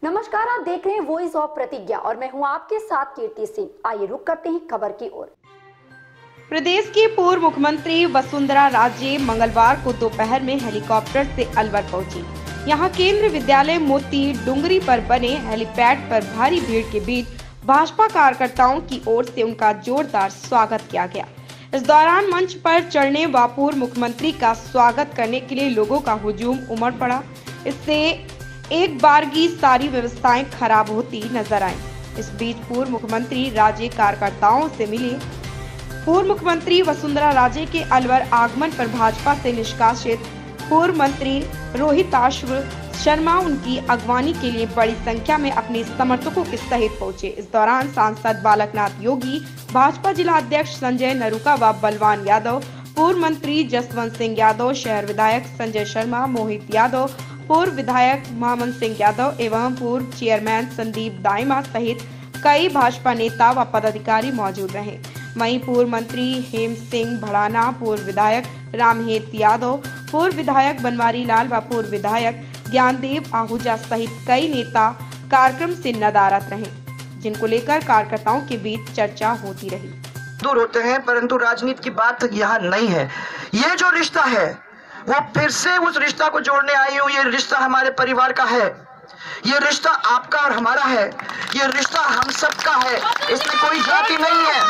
नमस्कार, आप देख रहे हैं वॉइस ऑफ प्रतिज्ञा और मैं हूं आपके साथ कीर्ति सिंह। आइए रुक करते हैं खबर की ओर। प्रदेश की पूर्व मुख्यमंत्री वसुंधरा राजे मंगलवार को दोपहर में हेलीकॉप्टर से अलवर पहुंची। यहां केंद्रीय विद्यालय मोती डुंगरी पर बने हेलीपैड पर भारी भीड़ के बीच भाजपा कार्यकर्ताओं की ओर से उनका जोरदार स्वागत किया गया। इस दौरान मंच पर चढ़ने व पूर्व मुख्यमंत्री का स्वागत करने के लिए लोगों का हुजूम उमड़ पड़ा। इससे एक बारगी सारी व्यवस्थाएं खराब होती नजर आईं। इस बीच पूर्व मुख्यमंत्री राजे कार्यकर्ताओं से मिले। पूर्व मुख्यमंत्री वसुंधरा राजे के अलवर आगमन पर भाजपा से निष्कासित पूर्व मंत्री रोहिताश्व शर्मा उनकी अगवानी के लिए बड़ी संख्या में अपने समर्थकों के सहित पहुंचे। इस दौरान सांसद बालकनाथ योगी, भाजपा जिला अध्यक्ष संजय नरूका व बलवान यादव, पूर्व मंत्री जसवंत सिंह यादव, शहर विधायक संजय शर्मा, मोहित यादव, पूर्व विधायक मोहम्मद सिंह यादव एवं पूर्व चेयरमैन संदीप दाइमा सहित कई भाजपा नेता व पदाधिकारी मौजूद रहे। वहीं पूर्व मंत्री हेम सिंह भड़ाना, पूर्व विधायक रामहेत यादव, पूर्व विधायक बनवारी लाल व पूर्व विधायक ज्ञानदेव आहूजा सहित कई नेता कार्यक्रम से नदारद रहे, जिनको लेकर कार्यकर्ताओं के बीच चर्चा होती रही। दूर होते हैं, परंतु राजनीति की बात यहाँ नहीं है। ये जो रिश्ता है वो फिर से उस रिश्ता को जोड़ने आई हूँ। ये रिश्ता हमारे परिवार का है, ये रिश्ता आपका और हमारा है, ये रिश्ता हम सबका है। इसमें कोई जाति नहीं है।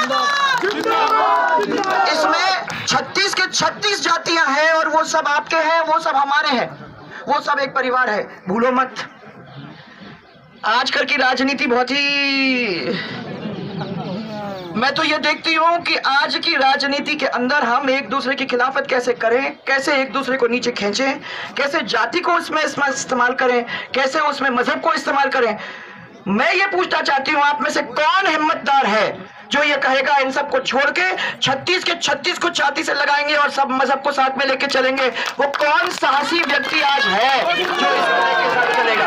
इसमें 36 के 36 जातियां हैं और वो सब आपके हैं, वो सब हमारे हैं, वो सब एक परिवार है। भूलो मत। आजकल की राजनीति बहुत ही, मैं तो ये देखती हूँ कि आज की राजनीति के अंदर हम एक दूसरे की खिलाफत कैसे करें, कैसे एक दूसरे को नीचे खींचें, कैसे जाति को उसमें इस्तेमाल करें, कैसे उसमें मजहब को इस्तेमाल करें। मैं ये पूछना चाहती हूँ, आप में से कौन हिम्मतदार है जो ये कहेगा इन सब को छोड़ के 36 के 36 को छाती से लगाएंगे और सब मजहब को साथ में लेके चलेंगे? वो कौन साहसी व्यक्ति आज है जो इस तरह के साथ चलेगा?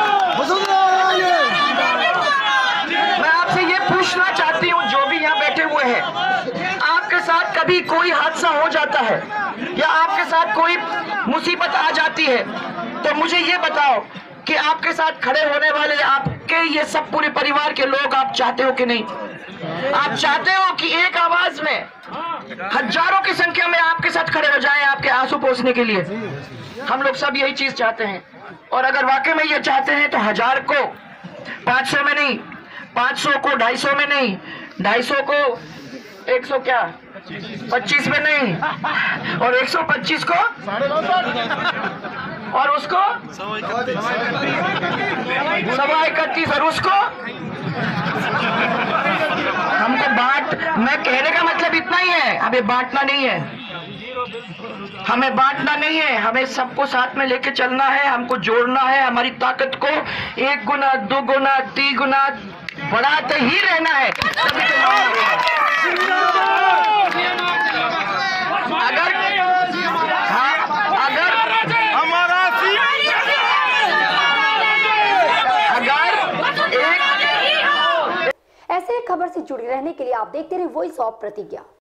मैं आपसे ये पूछना चाहती हूँ, जो भी यहाँ बैठे हुए हैं, आपके साथ कभी कोई हादसा हो जाता है या आपके साथ कोई मुसीबत आ जाती है तो मुझे ये बताओ कि आपके साथ खड़े होने वाले आपके ये सब पूरे परिवार के लोग आप चाहते हो कि नहीं? आप चाहते हो कि एक आवाज में हजारों की संख्या में आपके साथ खड़े हो जाएं आपके आंसू पोंछने के लिए? हम लोग सब यही चीज चाहते हैं। और अगर वाकई में ये चाहते हैं तो 1000 को 500 में नहीं, 500 को 250 में नहीं, 250 को 100 क्या 25 में नहीं, और 125 को और उसको 31.25 और उसको हमको बांट। मैं कहने का मतलब इतना ही है, हमें बांटना नहीं है, हमें बांटना नहीं है, हमें सबको साथ में लेके चलना है, हमको जोड़ना है, हमारी ताकत को 1 गुना 2 गुना 3 गुना बढ़ाते ही रहना है। ऐसे खबर से जुड़े रहने के लिए आप देखते रहिए वॉइस ऑफ प्रतिज्ञा।